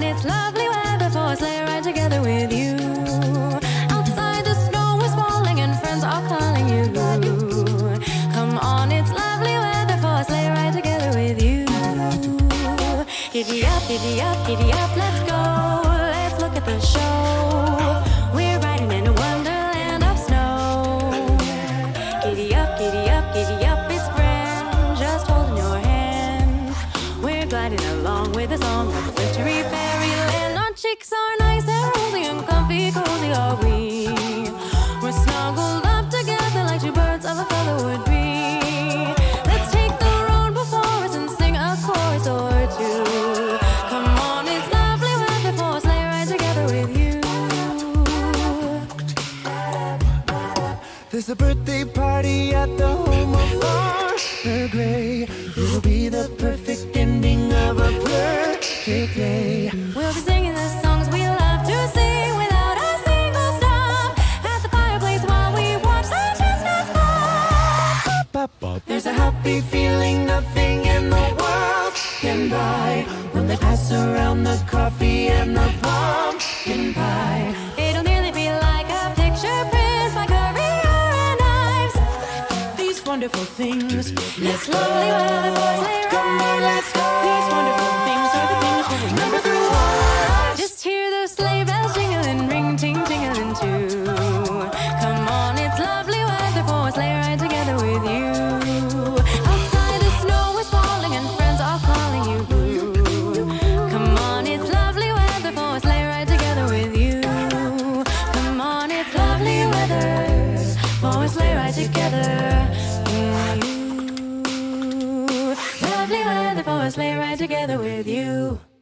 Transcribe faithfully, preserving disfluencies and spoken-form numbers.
it's lovely weather for a sleigh ride together with you. Outside the snow is falling and friends are calling you. Come on, it's lovely weather for a sleigh ride together with you. Giddy up, giddy up, giddy up, let's go. Let's look at the show. We're riding in a wonderland of snow. Giddy up, giddy up, giddy up, it's grand, just holding your hand. We're gliding along with a song of wintry fairyland. Our cheeks are nice and rosy and comfy, cozy are we. We're snuggled up together like two birds of a feather would be. Let's take the road before us and sing a chorus or two. Come on, it's lovely weather for a sleigh ride together with you. There's a birthday party at the home of Arthur Gray. It'll be the perfect ending of a perfect day. We'll be singing the songs we love to sing without a single stop at the fireplace while we watch the chestnuts pop. There's a happy feeling nothing in the world can buy when they pass around the coffee and the pumpkin pie. It'll nearly be like a picture print by Currier and Ives. These wonderful things, It's lovely weather for a sleigh ride. come on, let's go. These wonderful things are the things we'll remember through life. Just hear those sleigh bells jingling, ring, ting, tingling too. Come on, it's lovely weather for a sleigh ride together with you. Outside the snow is falling and friends are calling you blue. Come on, it's lovely weather for a sleigh ride together with you. Come on, it's lovely weather for a sleigh ride together with you. Lovely weather for a sleigh ride together with you.